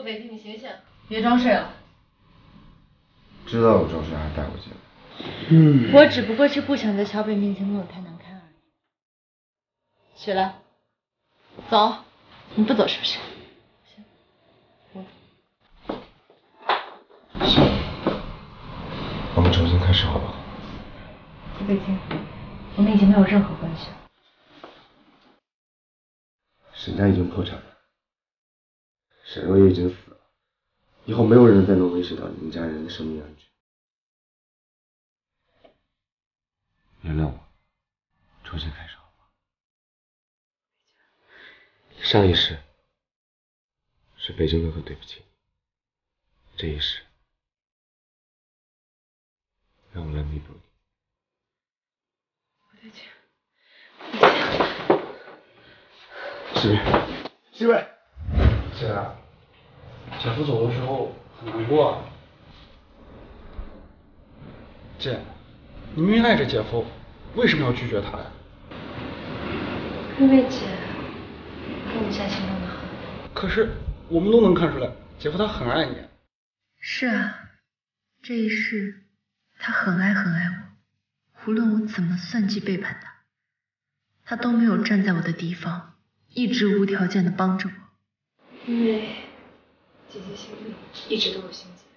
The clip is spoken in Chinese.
不得替你醒醒。 别装睡了。 知道我装睡还带我进来。 我只不过是不想在小北面前弄得太难看而已。起来，走。你不走是不是？行， 行，我们重新开始好不好？ 胡北京，我们已经没有任何关系了。 沈家已经破产了，沈若也已经死了，以后没有人再能威胁到你们家人的生命安全。原谅我，重新开始好吗？上一世是北京哥哥对不起你，这一世让我来弥补你。 胡北京， 世瑞， 世瑞，姐，姐夫走的时候很难过啊。姐，你明明爱着姐夫，为什么要拒绝他呀？ 因为姐跟我家情况的很。 可是我们都能看出来，姐夫他很爱你。 是啊，这一世他很爱很爱我，无论我怎么算计背叛他，他都没有站在我的敌方，一直无条件的帮着我。因为姐姐心里一直都有心结。